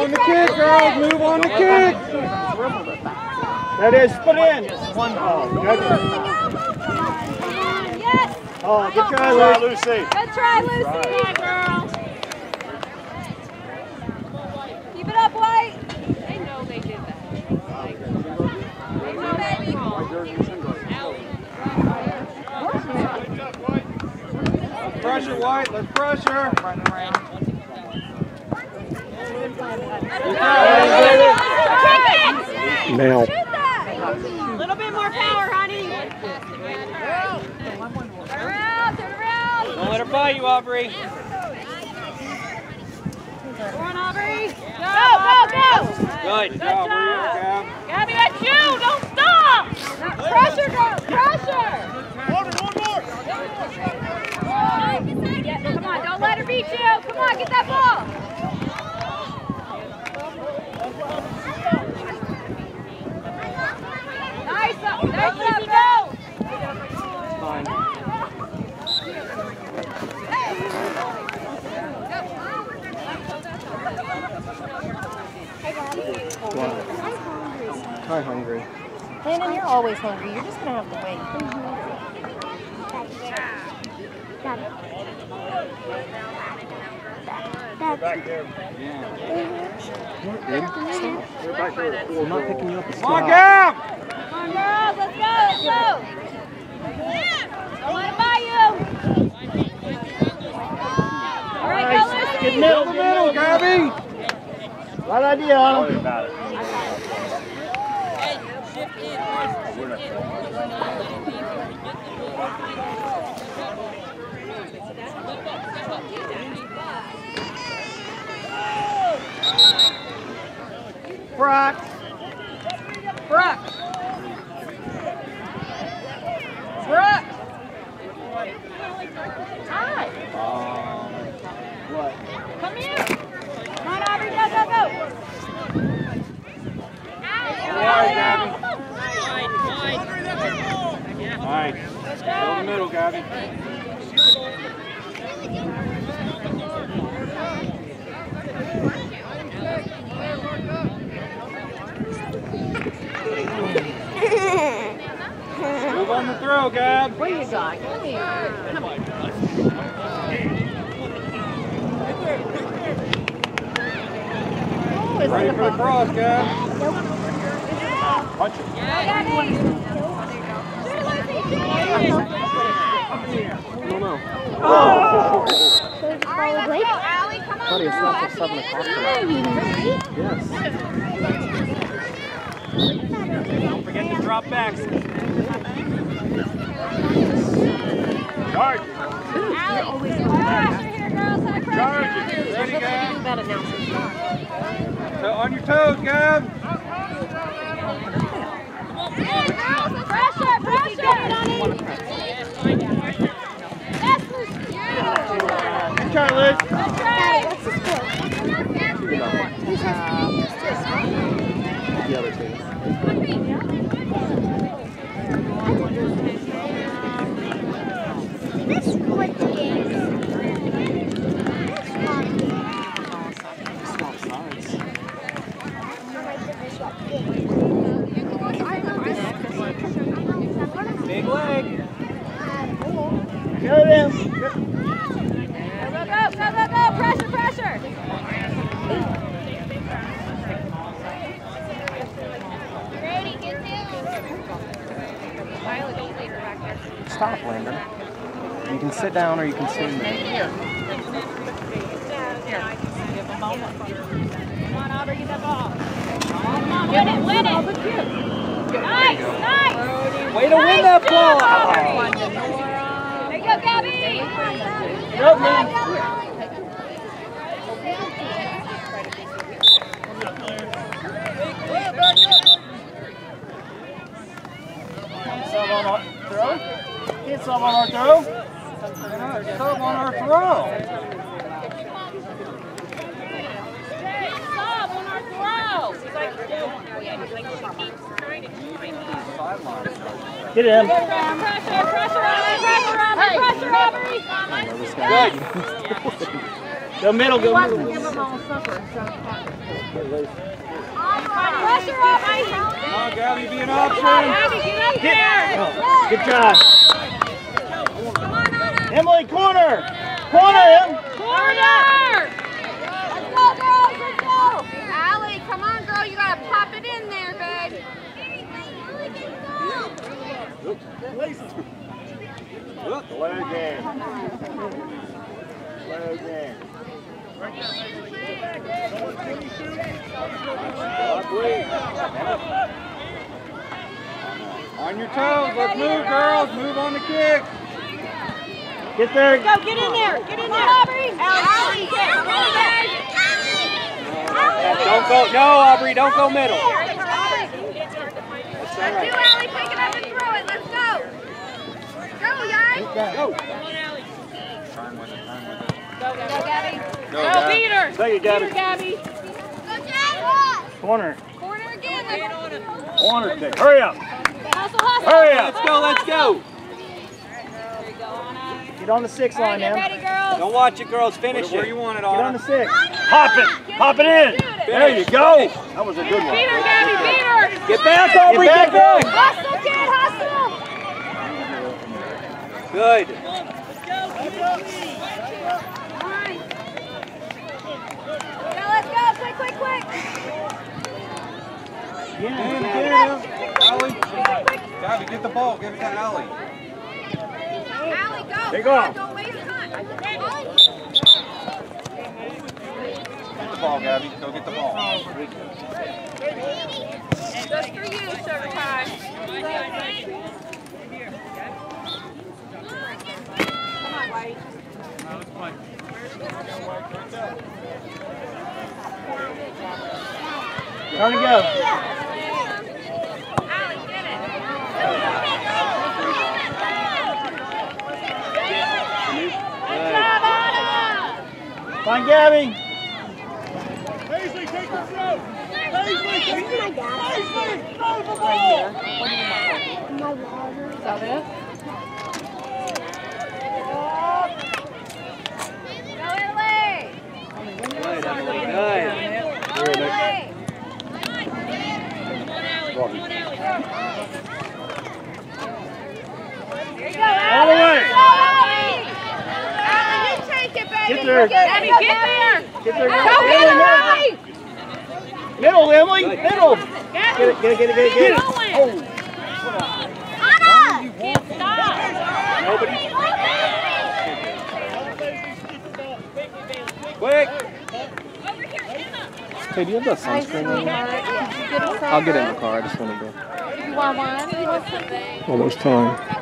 on the kick, girls. Move on the kick. That is, put in. One ball. Good. Yes. Oh, good try, Lucy. Good try, Lucy. Come on, girls. Keep it up, White. They know they did that. They know, baby. Let's pressure, White. Let's pressure. Now. A little bit more power, honey. Turn around, turn around. Don't let her bite you, Aubrey. Go on, Aubrey. Go. Good job, Gab. Gabby, that's you. Don't stop. Pressure, girl. Pressure. One more. Come on, don't let her beat you. Come on, get that ball. Nice up, go. Fine. I'm hungry. Landon, you're always hungry. You're just going to have to wait. Got it. Back there. Yeah. We're back there. I'm not picking you up. Come on, Gab! Come on, girls, let's go. Don't let it buy you. All right, go, Lucy. Get middle, Gabby. Right idea, Autumn. Brock. Hi. What? Come here. Come on, Aubrey, go. All right. Go in the middle, Gabby. Move on the throw, Gab. Where you going? Come here. Come on. Oh, Ready for the cross, Gab. Punch it. No. Oh! Alright, let's go, Allie. Come on, Buddy, it's not till 7 o'clock tonight. Yes. Don't forget the drop backs. Charge. Allie, always pressure here, girls. High pressure. Charge it. Ready, Gab? That announcement. On your toes, Gab. Pressure. Yes, Lucy. Good try, Liz. Good try. What's the score? The other team. This what the game is. Swap sides. Big leg. Go them. Go. Pressure. Ready, get down. Stop, Landon. You can sit down or you can stand there. Come on, Aubrey, get that ball. Come on, win it. Nice. Way to win that ball! There you go, Gabby. Go, man. Sub on our throw. Get sub on our throw. Sub on our throw. Get him. Pressure, Aubrey. Good. Go middle, go middle. Give them all supper instead of pocket. Pressure up, Come on, Gabby, be an option. Gabby, get up there. Good job. Emily, corner. Corner, Em. Corner. Let's go, girls. Let's go. Allie, come on, girl. You got to pop it in there, babe. Play game. Play game. On your toes. Let's move, girls. Move on the kick. Get there. Go, get in there. Get in there. Allie, come on, babe. Don't go. No, Aubrey. Don't go middle. Let's do, Allie. Pick it up and throw it. Let's go. Go, guys. Go. Go, Gabby. Go, Go, beat her. Say it, Gabby. Beat her, Gabby. Go, Jack. Corner. Corner again. Corner kick. Hurry up. Hustle, hustle. Hurry up. Let's go, let's go. There you go, Anna. Get on the 6 line, Get man. ready, girls. Don't watch it, girls. Finish it. Where you want it, Get on the Anna. 6. Hop it. Hop it in. There you go. That was a good one. Beat her, Gabby. Beat her. Get back, Aubrey. Get back. Hustle, kid. Hustle. Good. Let's go. Quick, quick, quick. Allie. Gabby, get the ball. Give it to Allie. Allie, go. There you go. Don't waste time. Get the ball, Gabby. Go get the ball. Just for you, Sugar Pie. Come on, White. Turn and go. Allie, get it. Good job, Anna. Find Gabby. Paisley, take the throw. Paisley, take the throw. Paisley, throw the ball. My water. Is that it? Go, Italy. Good, Emily. Good. Italy. There you go, Allie. All the way. Go, Allie. Allie, you take it, baby. Get there. Abby, get there. Get there, Go girl. get her, Allie. Middle, Emily. Middle. Gabby. Get it, get it, get it, get it, get it. Going. Oh. Anna. Can't stop. Nobody. Quick. Hey, do you have that Hi, sunscreen on? sweetheart. Did you get us I'll get in the car. I just want to go. You want one? You want something? Almost time.